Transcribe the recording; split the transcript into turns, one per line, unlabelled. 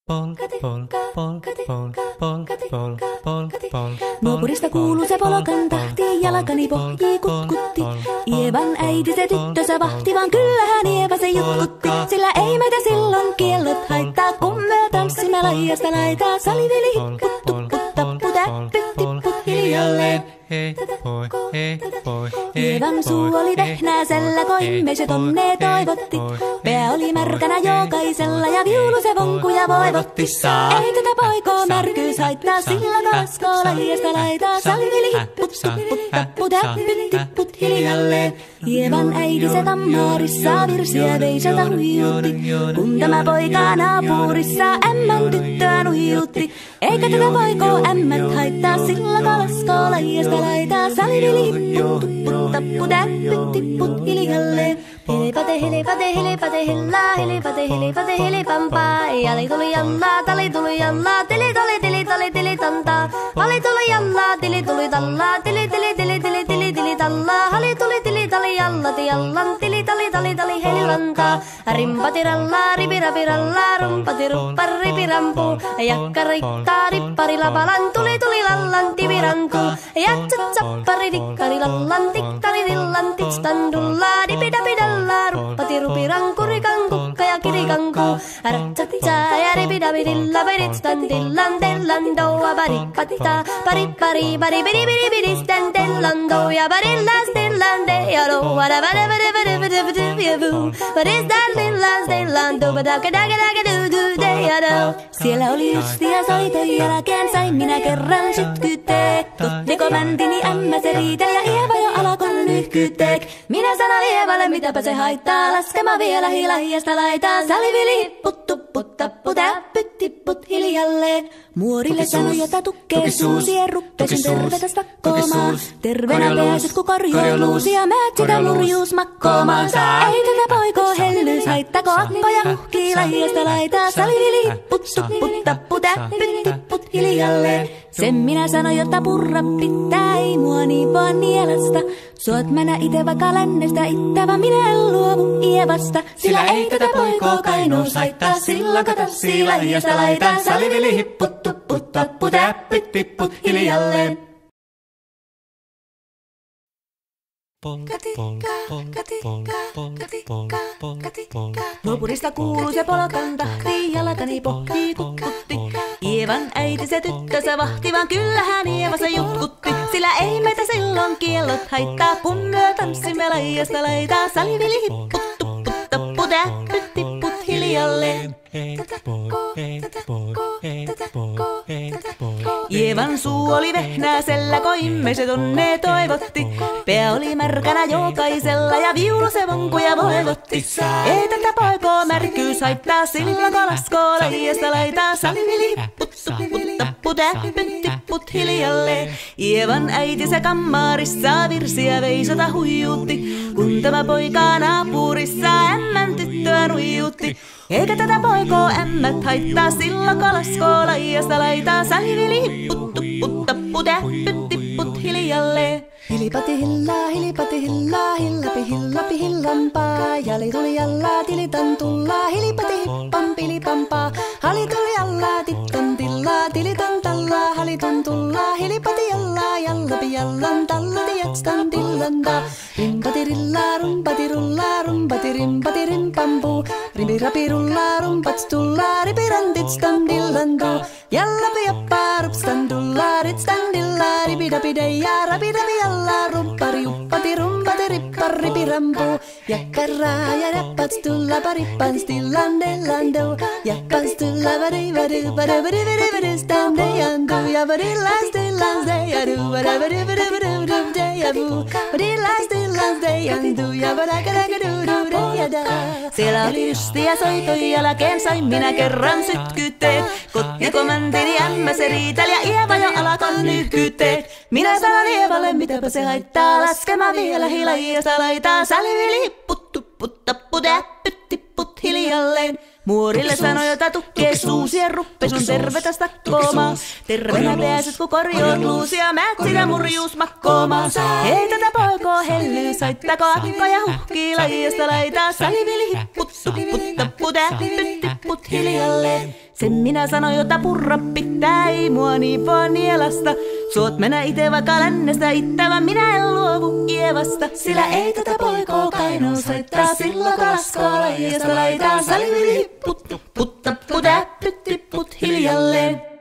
Nuopurista kuuluu se polokan tahti, jalkani pohjii kutkutti. Ievan äiti se tyttönsä vahti, vaan kyllähän Ieva se jutkutti. Sillä ei meitä silloin kiellot haittaa, kun me tanssimme laijasta laitaa. Salivili hipput, tupput, tappu, täppyt, tipput hiljalleen. Ievan suu oli vehnäisellä, koimme se tonne toivotti. Pää oli märkänä jokaisella ja viulu se vonkuja voivotti. Ei tätä poikoo märkyys haittaa, sillä kaskoo laijasta laitaa. Salivili hipput, tupput, tappu, täppyt, tipput hiljalleen. Ievan äiti se tammaarissa virsiä veisata huijutti. Kun tämä poika naapurissa ämmän tyttöä nuijutti. Eikä tätä poikoo ämmät haittaa, sillä kalaskoo laijasta laitaa. Salivili hipput, tupput, tappu, täppyt, tipput hiljalleen. Hilipate, hilipate, hilipate, hillaa, hilipate, hilipate, hilipampaa. Jali tuli jallaa, tali tuli jallaa, tili tuli, tili tuli, tili tantaa. Hali tuli jallaa, tili tuli tallaa, tili tili, tili tili, tili tili tallaa. Hali tuli, tili tali jallati jallan, tili tali, tali tali, helirantaa. Rimpati rallaa, ripirapi rallaa, rumpati ruppar, ripirampuu. Jakka rikkaa, rippari lapalan, tuli tuli lallan, tivirantuu. Jatsat sappari, dikkari lallan, tikkari dillan, tikstandullaa, dipidapidalla. Ruppati rupiranku, rikanku, ja kirikanku. Ratsatsaa ja ripidapidilla, peritstan dillan, tellan doa, paripattaa. Paripari, paripiri, piripiri, stan tellan doa, parillas, tellan de, ja doa, What is that lillan, stillan, Siellä oli lystiä soitojen jälkeen, sain minä kerran sytkyteek. Tottiko mäntini ämmä se riiteli ja Ieva jo alkoi nyhkyteek. Minä sanon Ievalle, mitäpä se haittaa, laskema vielä hilahiasta laitaa. Salivili hipput, tupput, tappu, täppyt, tipput hiljalleen. Muorille sanoi, jota tukkee suusien ruppesin tervetä stakkoomaan. Terveenä pääset, kun korjoon luusia, määt sitä murjuus makkoomaan. Ei tätä poikoo hellyys haittako, akkoja huhkii lahiasta laitaa. Salivili hipput, tupput, tappu, täppyt, tipput hiljalleen. Sen minä sanoin, jotta purra pitää, ei mua niin vaan nielasta. Suot mänä ite vaikka lännestä ittävä, minä en luovu Ievasta. Sillä ei tätä poikoo kainuus haittaa, sillä katassii lahiasta laitaa. Salivili hipput, tupput, tappu, täppyt, tipput hiljalleen. Nuopurista kuuluu se polokan tahti, jalkani pohjii kutkutti. Ievan äiti se tyttönsä vahti, vaan kyllähän Ieva se jutkutti. Sillä ei meitä silloin kiellot haittaa, kun myö tanssimme laijasta laitaa. Salivili hipput, tupput, tappu, täppyt, tipput hiljalleen. Ievan suu oli vehnäisellä, koimme se tonne toivotti. Pää oli märkänä jokaisella ja viulu se vonkuja voivotti. Ei tätä poikoo märkyys haittaa, sillä kalaskoo lajiasta laitaa. Salivili hipput, tupput, tappu, täppyt, tipput hiljalleen. Ievan äiti se kammarissa virsiä veisata huijutti. Kun tämä poika naapurissa ämmän tyttöä nuijutti. Eikä tätä poikoo ämmät haittaa, sillä kalaskoo laijasta laitaa. Salivili hipput, tupput, tappu, täppyt, tipput hiljalleen. Hilipati hillaa, hillapi hillapi hillampaa. Jali tuli jallaa, tilitan tullaa, hilipati hippam pilipampaa. Hali tuli jallaa, tittan tillaa, tilitan tallaa, halitun tullaa. Hilipati jallaa, jallapi jallan, tallati jatstan tillantaa. Rimpati rillaa, rumpati rullaa, rumpati rimpati rimpampuu. Rimpirapi rullaa, rumpats tullaa, ripirantitstan dillantuu. Jallapi jappaa, rupstan tullaa, ritstan dillaa, ripidapideja, rapidapi jallaa, rumpari uppati rumpati rippari pirampuu. Jakkaraa ja rappats tulla parippans tillandellandou. Jappans tulla vadivadu, vadavadivadivadu, standejandu. Ja vadillas tillans dejadu, vadavadivadivadu, dejavu. Vadillas tillans dejandu, ja vadakadakadudu, dejada. Siellä oli lystiä soitoja jälkeen, sain minä kerran sytkyteet. Kottikomäntini ämmä se riiteli ja Ieva jo alkoi nyhkyteet. Minä sanon Ievalle, mitäpä se haittaa, laskema vielä hilajiasta laitaa. Salivili hipput, tupput, tappu, täppyt, tipput hiljalleen. Muorille sanoi, jota tukkee suusien ruppesun tervetä stakkoomaan. Terveenä pääset, kun korjoon luusia, määt sitä murjuus makkoomaan. Ei tätä poikoo hellyys haittako, akkoja huhkii lajiasta laitaa. Salivili hipput, tupput, tappu, täppyt, tipput hiljalleen. Sen minä sanoin, jota purra pitää, ei mua niin vaan nielasta. Suot mennä ite vaikka lännestä ittävän, minä en luovu Ievasta. Sillä ei tätä poikoo kainuu soittaa, silloin kalaskoolla, josta laitaan salivili put, putta, putä, pytti, put hiljalleen.